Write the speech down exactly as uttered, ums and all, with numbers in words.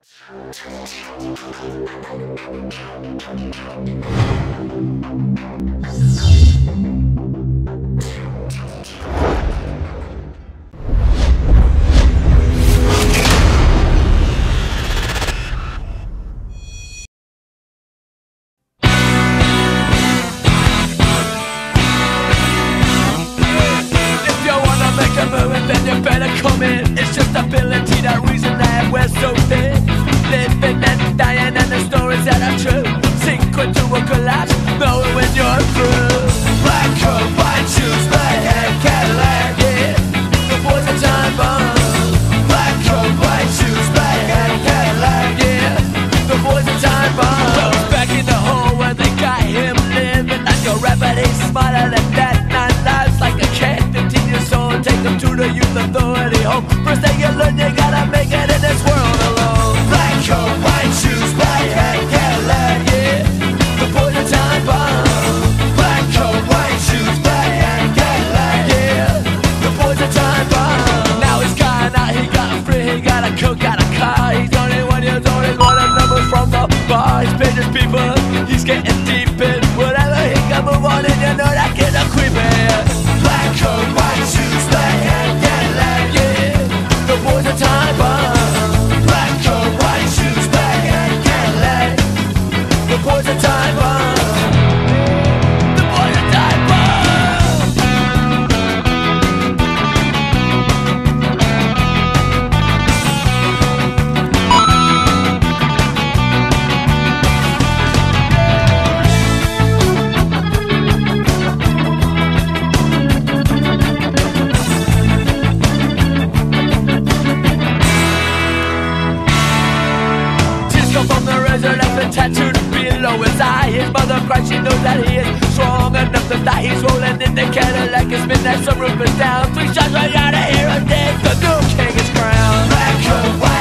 Then you better come in. It's just ability, that reason that we're so thin. Living and dying and the stories that are true. Sink into a collapse, knowing when you're through. Black coat, white shoes, red hair, Cadillac, yeah. The boys are time bomb. Black coat, white shoes, red hair, Cadillac, yeah. The boys are time bomb. Those back in the hole where they got him living like a rabbit. He's smarter than that. Nine lives like a cat, fifteen years old. Take them to the youth authority home. First thing you learn, you gotta make it in this world alone. Black coat, white shoes, black hat, Cadillac, yeah. The boys are time bomb. Black coat, white shoes, black hat, Cadillac, yeah. The boys are time bomb. Now he's gone out, he got free, he got a coat, got a car. He's twenty-one years old, he's running numbers from the bar. He's paid his people, he's getting deep in whatever he can move on, and you know that kid a creepin'. Black coat, white shoes, black hat, Cadillac, yeah. The boys are time bomb. Black coat, white shoes, black hat, Cadillac. The boys are time bomb. The boys are time bomb. From the razor left and tattooed below his eye. His mother cries, she knows that he is strong enough to die. He's rolling in the Cadillac, his midnight, some roof is down. Three shots right out of here, and dead, the new king is crowned. Black coat, white